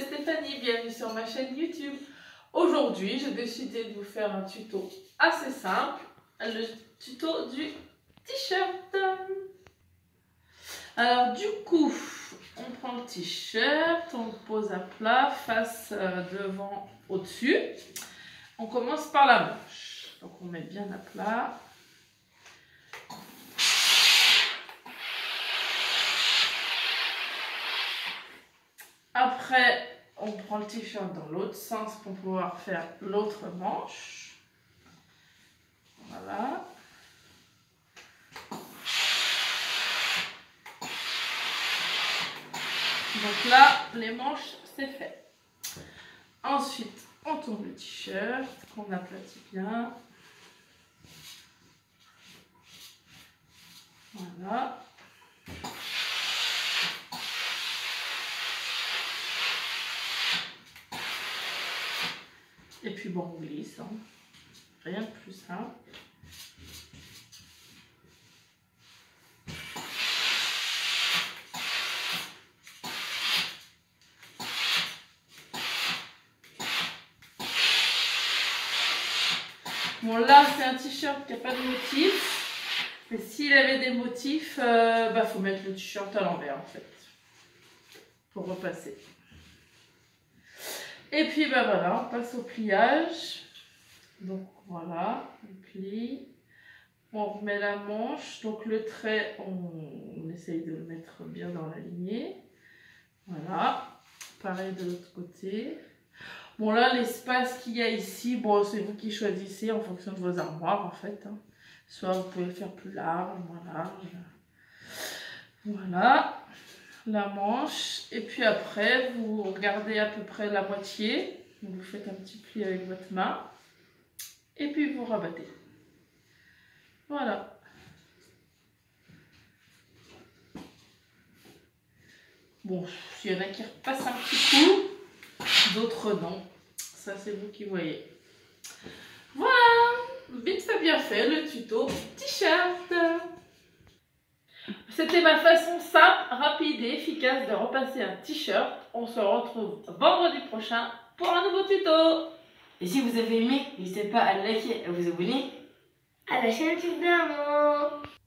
Stéphanie, bienvenue sur ma chaîne YouTube. Aujourd'hui, j'ai décidé de vous faire un tuto assez simple, le tuto du t-shirt. Alors du coup, on prend le t-shirt, on le pose à plat, face devant, au-dessus. On commence par la manche. Donc on met bien à plat. Après, on prend le t-shirt dans l'autre sens pour pouvoir faire l'autre manche. Voilà. Donc là, les manches, c'est fait. Ensuite, on tourne le t-shirt, qu'on aplatit bien. Voilà. Et puis bon, on glisse, hein. Rien de plus simple. Bon là, c'est un t-shirt qui n'a pas de motif. Mais s'il avait des motifs, faut mettre le t-shirt à l'envers en fait. Pour repasser. Et puis voilà, on passe au pliage. Donc voilà, on plie. On remet la manche. Donc le trait, on essaye de le mettre bien dans la lignée. Voilà. Pareil de l'autre côté. Bon là, l'espace qu'il y a ici, bon c'est vous qui choisissez en fonction de vos armoires en fait. Hein. Soit vous pouvez faire plus large, moins large. Voilà. La manche, et puis après vous regardez à peu près la moitié, vous faites un petit pli avec votre main et puis vous rabattez. Voilà. Bon, il y en a qui repassent un petit coup, d'autres non, ça c'est vous qui voyez. Voilà, vite fait bien fait le tuto t-shirt. C'était ma façon simple, rapide et efficace de repasser un t-shirt. On se retrouve vendredi prochain pour un nouveau tuto. Et si vous avez aimé, n'hésitez pas à liker et à vous abonner à la chaîne YouTube d'Armand.